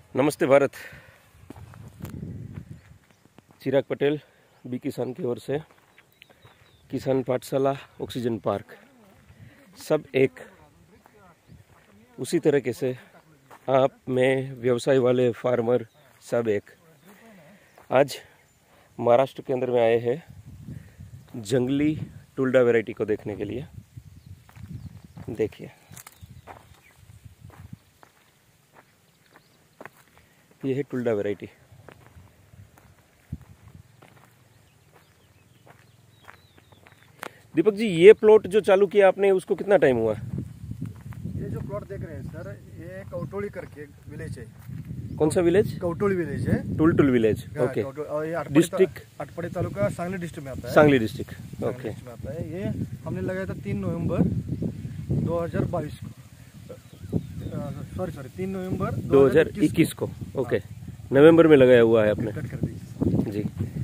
नमस्ते भारत। चिराग पटेल बी किसान की ओर से किसान पाठशाला ऑक्सीजन पार्क सब एक उसी तरीके से आप में व्यवसाय वाले फार्मर सब एक आज महाराष्ट्र के अंदर में आए हैं जंगली टुल्डा वैरायटी को देखने के लिए। देखिए ये है टुल्डा वैरायटी। दीपक जी, ये प्लॉट जो चालू किया आपने उसको कितना टाइम हुआ? ये जो प्लॉट देख रहे हैं सर, ये कौटोली करके विलेज है। कौन सा विलेज? कौटोली विलेज है। Tultul village, okay. और ये डिस्ट्रिक्ट अटपड़ी तालुका सांगली डिस्ट्रिक्ट में आता है। Sangli district, okay. में आता है। ये हमने लगाया था 3 नवंबर 2022 को, सॉरी 3 नवंबर 2021 को, ओके। नवंबर में लगाया हुआ है आपने कट कर दी जी।